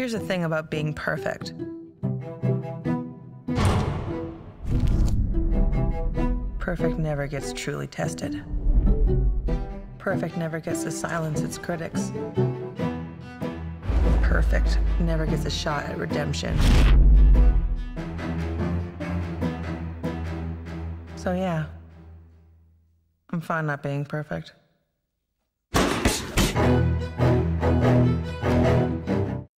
Here's the thing about being perfect. Perfect never gets truly tested. Perfect never gets to silence its critics. Perfect never gets a shot at redemption. So yeah, I'm fine not being perfect.